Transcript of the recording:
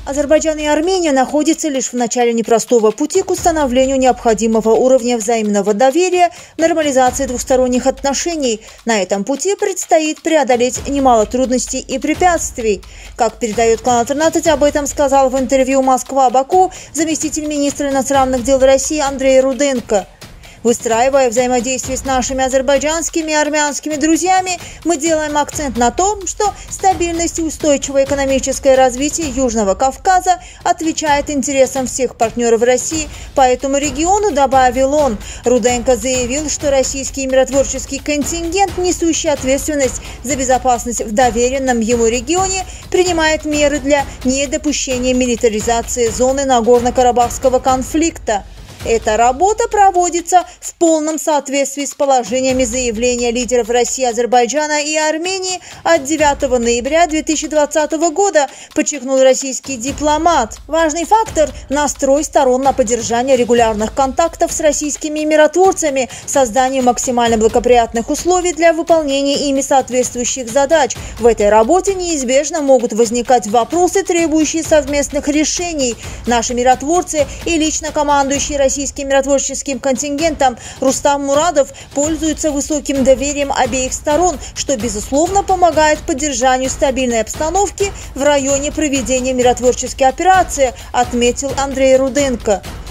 Азербайджан и Армения находятся лишь в начале непростого пути к установлению необходимого уровня взаимного доверия, нормализации двусторонних отношений. На этом пути предстоит преодолеть немало трудностей и препятствий. Как передает канал 13, об этом сказал в интервью «Москва-Баку» заместитель министра иностранных дел России Андрей Руденко. Выстраивая взаимодействие с нашими азербайджанскими и армянскими друзьями, мы делаем акцент на том, что стабильность и устойчивое экономическое развитие Южного Кавказа отвечает интересам всех партнеров России по этому региону, добавил он. Руденко заявил, что российский миротворческий контингент, несущий ответственность за безопасность в доверенном ему регионе, принимает меры для недопущения милитаризации зоны Нагорно-Карабахского конфликта. Эта работа проводится в полном соответствии с положениями заявления лидеров России, Азербайджана и Армении от 9 ноября 2020 года, подчеркнул российский дипломат. Важный фактор – настрой сторон на поддержание регулярных контактов с российскими миротворцами, создание максимально благоприятных условий для выполнения ими соответствующих задач. В этой работе неизбежно могут возникать вопросы, требующие совместных решений. Наши миротворцы и лично командующие российским миротворческим контингентом Рустам Мурадов пользуются высоким доверием обеих сторон, что, безусловно, помогает поддержанию стабильной обстановки в районе проведения миротворческой операции, отметил Андрей Руденко.